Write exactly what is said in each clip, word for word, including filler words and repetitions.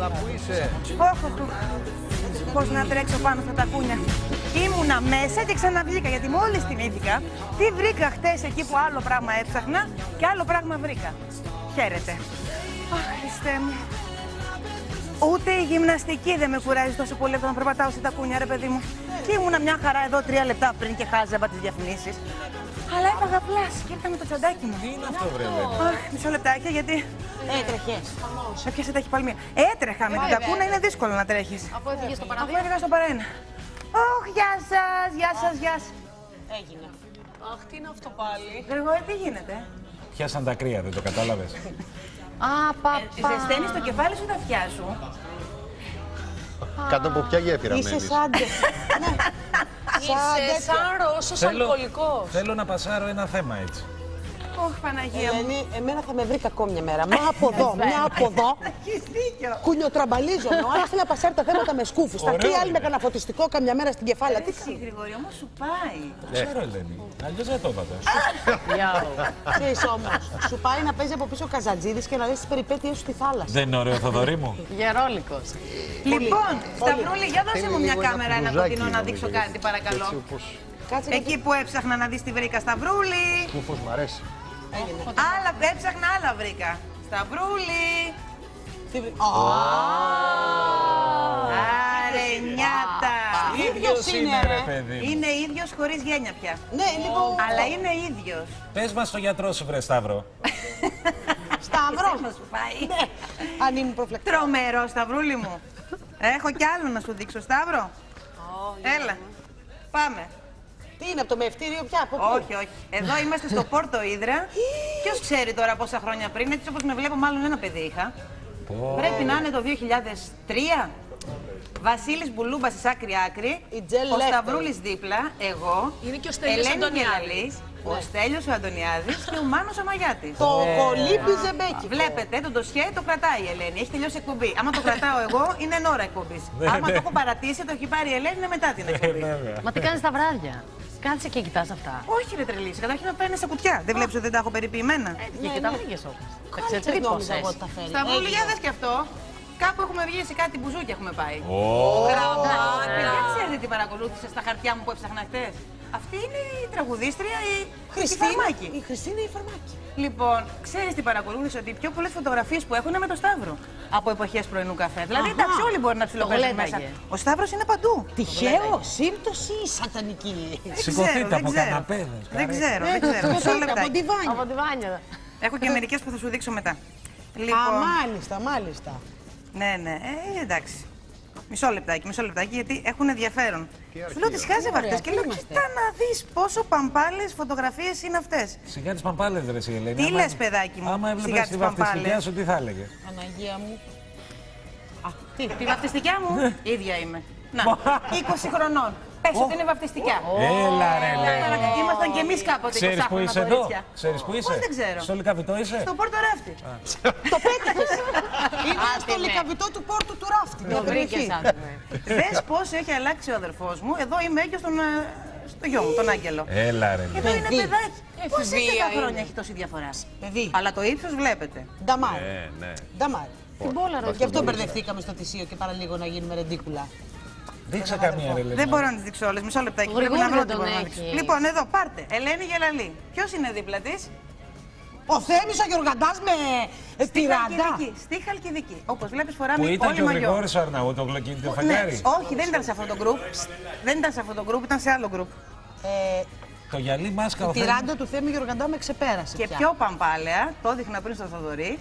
αλλά πού είσαι? Πώς να τρέξω πάνω στα τακούνια. Ήμουνα μέσα και ξαναβγήκα, γιατί μόλις θυμήθηκα τι βρήκα χτες εκεί που άλλο πράγμα έψαχνα και άλλο πράγμα βρήκα. Χαίρετε. Αχ, Χριστέ μου. Ούτε η γυμναστική δεν με κουράζει τόσο πολύ από το να περπατάω στα τακούνια, ρε παιδί μου. Και ήμουνα μια χαρά εδώ τρία λεπτά πριν και χάζευα τις διαφημίσεις. Αλλά έφαγα πλάση και ήρθα με το τσαντάκι μου. Τι είναι αυτό, βρε? Αχ, μισό λεπτάκι, γιατί. Έτρεχες. Έπιασε ταχυπαλμία. Έτρεχα με την τακούνα, είναι δύσκολο να τρέχεις. Αφού έφυγες στο παραδείγμα. Αφού έφυγα στο παρένα. Ωχ, γεια σας, γεια σας, γεια σας. Έγινε. Αχ, τι είναι αυτό πάλι? Γρηγόρη, τι γίνεται? Πιάσαν τα κρύα, δεν το κατάλαβες? Α, παπα. Ζεσταίνεις το κεφάλι σου ή τα αυτιά σου? Κάτω από ποια γέφυρα Είσαι μένεις? σαν... Είσαι σαν Ρώσος αλκοολικός. Θέλω να πασάρω ένα θέμα έτσι. Ωχ, Παναγία μου. Ελένη, εμένα θα με βρει κακό μια μέρα. Μια από εδώ, μια από εδώ. Έχεις δίκιο. Κουνιοτραμπαλίζομαι. Ο άλλος θέλει να πασάρει τα θέματα με σκούφους. Θα Ωραίο πει άλλη με είναι. κανένα φωτιστικό καμιά μέρα στην κεφάλαια. Τι Εσύ, Γρηγόρη, όμως σου πάει. Το ξέρω, Ελένη. Αλλιώς δεν το είπατε. ξέρεις όμως, σου πάει να παίζει από πίσω ο Καζατζίδης και να λες τις περιπέτειες σου στη θάλασσα. Δεν είναι ωραίο, Θοδωρή μου? Γερόλικος. Λοιπόν, Σταυρούλη, για δώσε μου μια λίγο ένα κάμερα, ένα μπλουζάκι, κοντινό να νομίζω, δείξω έτσι, κάτι, παρακαλώ. έτσι όπως... Κάτσε Εκεί που έψαχνα να δεις τι βρήκα, Σταυρούλη. Σκούφος μ' αρέσει. Άλλα, έψαχνα, άλλα βρήκα. Σταυρούλη. Άρε, νιάτα. Ίδιος είναι, είναι, ρε. ρε παιδί. Είναι ίδιος χωρίς γένια πια. Ναι, λίγο. Αλλά είναι ίδιος. Πες μας το γιατρό σου, βρε Σταύρο. Σταυρό. Να σου πάει. Αν ήμουν προφλεκτικό. Τρομερό, Σταυρούλη μου. Έχω κι άλλο να σου δείξω, Σταύρο. Έλα. Πάμε. Τι είναι, από το μευτήριο πια, από πού? Όχι, όχι. Εδώ είμαστε στο Πόρτο Ύδρα. Ποιος ξέρει τώρα πόσα χρόνια πριν, έτσι όπως με βλέπω, μάλλον ένα παιδί είχα. Πρέπει να είναι το δύο χιλιάδες τρία. Βασίλης Μπουλούμπας εις άκρη-άκρη. Η Τζελ Ο Λέφτερ. Σταυρούλης δίπλα. Εγώ. Είναι και ο Στέλιος Ελένη Αντωνιάδης. Γελαλής, Ο Στέλιος ο Αντωνιάδης και ο Μάνος ο Μαγιάτης. Το κολύμπι ζεμπέκι. Βλέπετε, το ντοσιέ το κρατάει η Ελένη. Έχει τελειώσει εκπομπή. Άμα το κρατάω εγώ, είναι εν ώρα εκπομπής. Άμα το έχω παρατήσει, το έχει πάρει η Ελένη, είναι μετά την εκπομπή. Μα τι κάνεις τα βράδια? Κάτσε και κοιτάς αυτά. Όχι, ρε τρελή. Καταρχήν να παίρνει σε κουτιά. Δεν βλέπεις ότι δεν τα έχω περιποιημένα. Και, και τα βρήκες όμως. Τα Ξέρετε νόμιζα εγώ ξετρίπωσες. ότι τα φέρει. Σταυρούλη, για δες και αυτό. Κάπου έχουμε βγει σε κάτι μπουζούκι έχουμε πάει. Γραμμάτια. Δεν ξέρετε τι παρακολούθησε στα χαρτιά μου που έψαχνα χτες. Αυτή είναι η τραγουδίστρια, η Χριστίνα. Φαρμάκη. Η Χριστίνα ή η Φαρμάκη. Λοιπόν, ξέρεις τι παρακολούθησε, ότι οι πιο πολλές φωτογραφίες που έχω είναι με το Σταύρο από εποχές πρωινού καφέ. Δηλαδή, Αχα. εντάξει, όλοι μπορεί να ψιλοπαίζουν μέσα. γλένταγε. Ο Σταύρος είναι παντού. Τυχαίο, σύμπτωση ή σατανική? Δεν Σηκωθείτε ξέρω, δεν από ξέρω. καναπέδες. Δεν ξέρω, δεν ξέρω. Μισό Από λεπτάκι. τη Βάνια. Από τη Βάνια. Έχω και μερικές που θα σου δείξω μετά. Α, Λοιπόν, μάλιστα, μάλιστα. ναι, ναι, ε, εντάξει. Μισό λεπτάκι, μισό λεπτάκι, γιατί έχουν ενδιαφέρον. Σου λέω τις χάζευα Ωραία, αυτές και πού λέω, είμαστε? κοίτα να δεις πόσο παμπάλες φωτογραφίες είναι αυτές. Σιγά τις παμπάλες, ρε εσύ, Ελένη. Τι Άμα- λες, παιδάκι μου, Άμα σιγά έβλεπες τις τη βαφτιστικιά παμπάλες. σου, τι θα έλεγε? Παναγία μου. Τι, τη βαφτιστικιά μου, ίδια είμαι. Να, είκοσι χρονών. Πες ότι είναι βαφτιστικιά. Έλα, ρε, Ελένη. Παρακαλώ, ήμασταν κι εμείς κάποτε Ξέρεις που εικοσάχρονα είσαι εδώ? κορίτσια. Ξέρεις που είσαι? Πώς δεν ξέρω. Στο Λυκαβητό είσαι? Στο Πόρτο Ράφτη. Το πέτυχες. Είναι στο ναι. λικαβιτό του πόρτου του ράφτη. Το βρήκες, άντρε. Δες πόσο έχει αλλάξει ο αδερφός μου. Εδώ είμαι έγκυος στον, ε, στο γιο μου, τον Άγγελο. Έλα, ρε. Εδώ είναι Παιδί. παιδάκι. Πώς Εφηβεία έντεκα είναι. χρόνια έχει τόση διαφορά. Παιδί. Αλλά το ύψος βλέπετε. Νταμάρι. Ε, ναι. Νταμάρι. Την μπόλα, ρε. Γι' αυτό μπερδευτήκαμε στο θυσίο και παραλίγο να γίνουμε ρεντίκουλα. Δείξε καμία, ρε, Ελένη. Δεν μπορώ να τις δείξω όλες. Μισό λεπτάκι. Ο Πρέπει να Γρηγόρη βρω δεν τι τον μπορώ να έχει. δείξω. Λοιπόν, εδώ πάρτε. Ελένη Γελαλή. Ποιος είναι δίπλα της? Ο Θέμης ο Γιωργαντάς με ε, Στη τυράντα. Χαλκιδική. Στη Χαλκιδική. Όπως βλέπεις φοράμε Που ήταν όλοι και ο μαγιό. Γρηγόρης Αρναού, το γλωκίνητο Ναι, φεγγάρι. όχι, δεν ήταν σε αυτό το γκρουπ. Δεν ήταν σε αυτό το γκρουπ, ήταν σε άλλο γκρουπ. Ε, Το γυαλί μάσκα ο η τυράντα του Θέμη Γιωργαντά με ξεπέρασε Και πια. πιο παμπάλαια, το έδειχνα πριν στο Θοδωρή.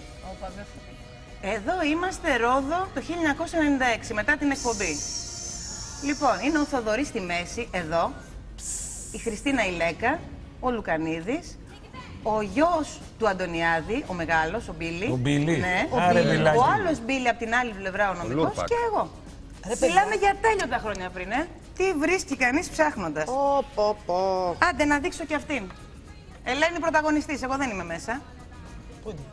Εδώ είμαστε Ρόδο το χίλια εννιακόσια ενενήντα έξι, μετά την εκπομπή. Λοιπόν, είναι ο Θοδωρής στη μέση, εδώ. Η Χριστίνα Ηλέκα, ο Λουκανίδης. Ο γιος του Αντωνιάδη, ο μεγάλος, ο Μπίλι. Ο Μπίλι. Ναι, ο, Άρε, Μπίλι. μιλάκι. Ο άλλος Μπίλι από την άλλη πλευρά, ο νομικός, Λούρπακ. και εγώ. Ρε, παιδιά. Μιλάμε για τέλειωτα χρόνια πριν, ε. Τι βρίσκει κανείς ψάχνοντας. Πω, πω, πω. Άντε να δείξω και αυτήν. Ελένη πρωταγωνιστής, εγώ δεν είμαι μέσα. Πού είναι?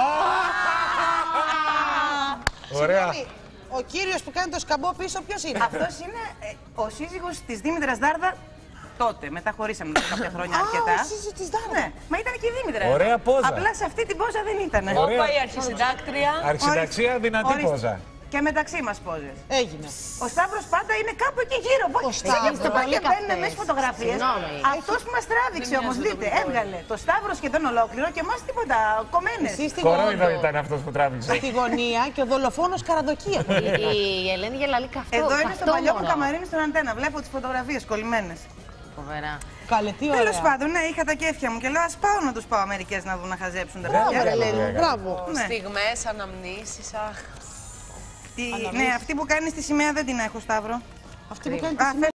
Ωραία. Συγγνώμη, ο κύριος που κάνει το σκαμπό πίσω ποιος είναι? Αυτός είναι ε, ο σύζυγος της Δήμητρας Δάρδα τότε. Μετά χωρίσαμε μετά κάποια χρόνια Α, αρκετά. ο σύζυγος της Δάρδα. Ναι, μα ήταν και η Δήμητρα. Ωραία πόζα. Απλά σε αυτή την πόζα δεν ήταν. Ωραία. Όπα η αρχισυντάκτρια. Αρχισυνταξία, δυνατή Ορίστε. πόζα. Και μεταξύ μας πόζες. Έγινε. Ο Σταύρος πάντα είναι κάπου εκεί γύρω. Ο Σταύρος, στο πολύ παρκέ μπαίνουν καυτές. μέσα φωτογραφίες. Συγγνώμη. Αυτός που μας τράβηξε όμως, δείτε, έβγαλε το Σταύρο σχεδόν ολόκληρο και εμάς τίποτα, κομμένες. Εσύ στη Κορόιδο γωνία, ήταν αυτός που τράβηξε. στη γωνία και ο δολοφόνος καραντοκία. Η, η Ελένη γελαλή καυτό. Εδώ είναι στο καυτό παλιό μου μωρό. καμαρίνι στον αντένα. Βλέπω τις φωτογραφίες κολλημένες. Φοβερά. Καλέ, τι Τέλος ωραία. πάντων, ναι, είχα τα κέφια μου και λέω ας πάω να τους πάω μερικές να δουν να χαζέψουν τα Μπράβο, παιδιά. ρε Ελένη, μπράβο. Ναι. Στιγμές, αναμνήσεις, αχ. Τι- Ναι, αυτή που κάνει στη σημαία δεν την έχω, Σταύρο. Αυτή που κάνει Α, τη